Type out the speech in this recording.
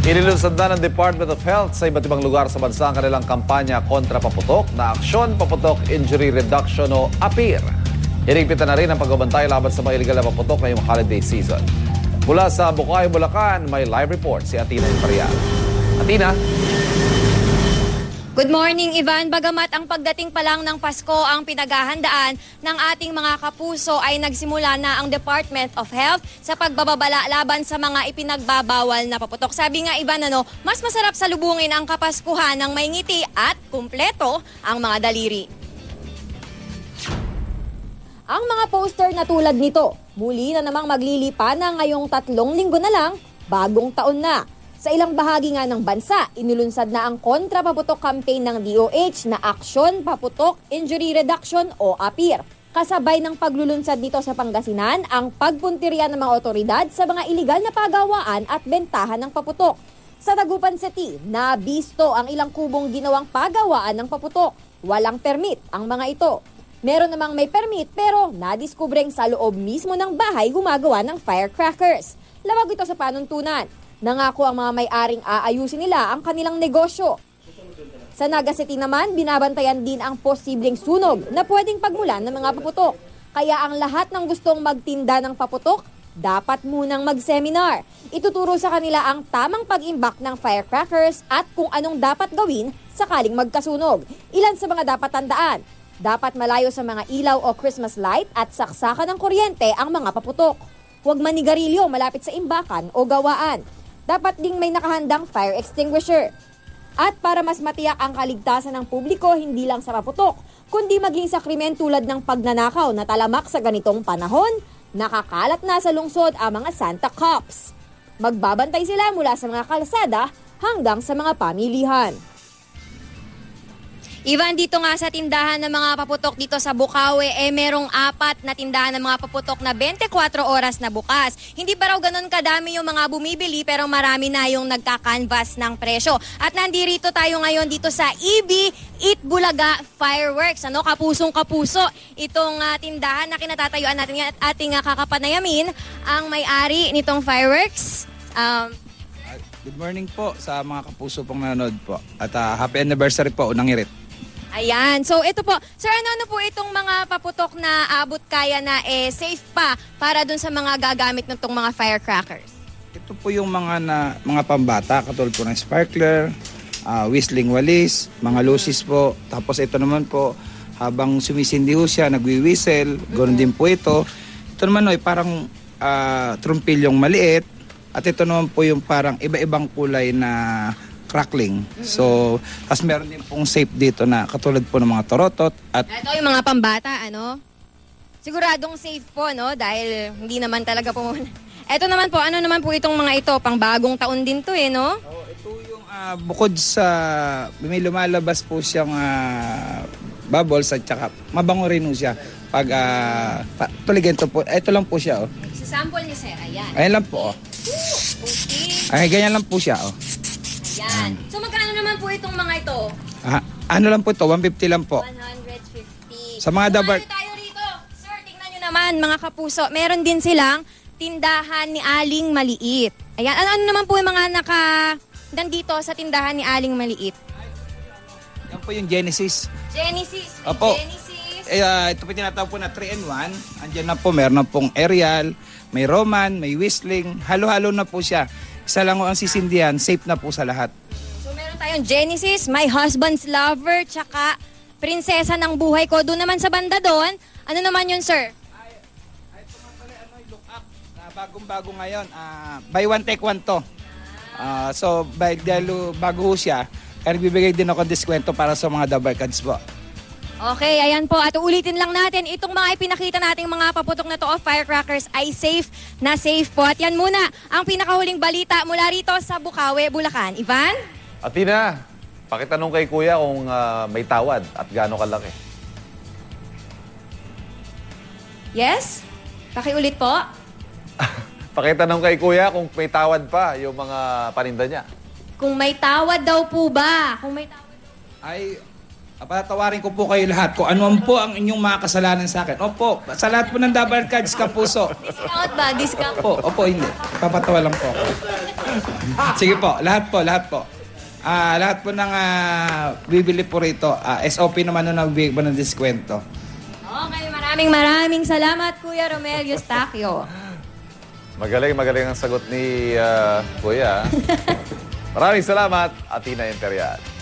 Inilunsad na ng Department of Health sa iba't ibang lugar sa bansa ang kanilang kampanya kontra paputok na Aksyon Paputok Injury Reduction o APIR. Hinigpitan na rin ang pagbabantay laban sa mga illegal na paputok ngayong holiday season. Mula sa Bukayo, Bulacan, may live report si Atina Imperial. Atina? Good morning, Ivan. Bagamat ang pagdating pa lang ng Pasko ang pinaghahandaan ng ating mga kapuso ay nagsimula na ang Department of Health sa pagbababala laban sa mga ipinagbabawal na paputok. Sabi nga, Ivan, mas masarap salubungin ang Kapaskuhan ng may ngiti at kumpleto ang mga daliri. Ang mga poster na tulad nito, muli na namang maglilipa na ngayong 3 linggo na lang, bagong taon na. Sa ilang bahagi nga ng bansa, inilunsad na ang kontra-paputok campaign ng DOH na Aksyon Paputok Injury Reduction o APIR. Kasabay ng paglulunsad nito sa Pangasinan ang pagpuntirya ng mga otoridad sa mga iligal na pagawaan at bentahan ng paputok. Sa Dagupan City, nabisto ang ilang kubong ginawang pagawaan ng paputok. Walang permit ang mga ito. Meron namang may permit pero nadiskubreng sa loob mismo ng bahay gumagawa ng firecrackers. Lawag ito sa panuntunan. Nangako ang mga may-aring aayusin nila ang kanilang negosyo. Sa Naga City naman, binabantayan din ang posibleng sunog na pwedeng pagmulan ng mga paputok. Kaya ang lahat ng gustong magtinda ng paputok, dapat munang mag-seminar. Ituturo sa kanila ang tamang pag-imbak ng firecrackers at kung anong dapat gawin sakaling magkasunog. Ilan sa mga dapat tandaan? Dapat malayo sa mga ilaw o Christmas light at saksakan ng kuryente ang mga paputok. Huwag manigarilyo malapit sa imbakan o gawaan. Dapat ding may nakahandang fire extinguisher. At para mas matiyak ang kaligtasan ng publiko, hindi lang sa paputok, kundi maging sa krimen tulad ng pagnanakaw na talamak sa ganitong panahon, nakakalat na sa lungsod ang mga Santa Cops. Magbabantay sila mula sa mga kalsada hanggang sa mga pamilihan. Ivan, dito nga sa tindahan ng mga paputok dito sa Bukawi, merong 4 na tindahan ng mga paputok na 24 oras na bukas. Hindi ba raw ganun kadami yung mga bumibili pero marami na yung nagka-canvas ng presyo. At nandito tayo ngayon dito sa EB Eat Bulaga Fireworks. Kapusong kapuso itong tindahan na kinatatayuan natin at ating kakapanayamin ang may-ari nitong fireworks. Good morning po sa mga kapuso pong nanonood po. At happy anniversary po, Unang Irit. Ayan. So ito po, sir, ano po itong mga paputok na abot kaya na safe pa para dun sa mga gagamit ng itong mga firecrackers? Ito po yung mga pambata, katulad po ng sparkler, whistling walis, mga lucis po. Tapos ito naman po, habang sumisindi ho siya, nagwi-whistle, ganoon din po ito. Ito naman ay parang trumpilyong maliit. At ito naman po yung parang iba-ibang kulay na crackling. So, tas meron din pong safe dito na katulad po ng mga torotot at ito yung mga pambata, Siguradong safe po, dahil hindi naman talaga po. Ito naman po, ano naman po itong mga ito? Pang bagong taon din to, no? Ito yung bukod sa may lumalabas po siyang bubbles at saka mabango rin po siya. Pag tuligento po, ito lang po siya, Sa sample niya, sir, ayan. Ayan lang po, Okay. Ay, ganyan lang po siya, Yan. So magkano naman po itong mga ito? Ano lang po ito? 150 lang po. 150. Sa mga dabar. So, tayo rito? Sir, tingnan nyo naman mga kapuso. Meron din silang tindahan ni Aling Maliit. Ayan. Ano naman po yung mga nandito sa tindahan ni Aling Maliit? Yan po yung Genesis. Genesis. Opo. Genesis. Ito po tinatawag po na 3-in-1. Andiyan na po, meron na pong aerial, may Roman, may whistling. Halo-halo na po siya. Isa lang ang sisindihan, safe na po sa lahat. So meron tayong Genesis, My Husband's Lover, tsaka Prinsesa ng Buhay Ko. Doon naman sa banda doon, ano naman yun, sir? Ay ito nga pala, look up. Bagong-bago ngayon. Buy one, take one to. So, dahil bago ho siya, kaya nagbibigay din ako diskwento para sa mga double cards po. Okay, ayan po. At ulitin lang natin, itong mga ipinakita nating mga paputok na to of firecrackers ay safe na safe po. At yan muna ang pinakahuling balita mula rito sa Bukawi, Bulacan. Ivan? Atina, pakitanong kay Kuya kung may tawad at gaano kalaki. Yes? Pakiulit po. Pakitanong kay Kuya kung may tawad pa yung mga paninda niya. Kung may tawad daw po ba? Kung may tawad daw. Ay, Papatawarin ko po kayo lahat kung ano po ang inyong mga kasalanan sa akin. Opo, sa lahat po ng double cards Kapuso. Discount ba? Discount. Opo, hindi. Papatawa lang po ako. Sige po, lahat po. Lahat po ng bibili po rito, SOP naman nun nagbibigay po ng diskwento. Okay, maraming salamat, Kuya Romel Eustaquio. Magaling ang sagot ni Kuya. Maraming salamat, Atina Imperial.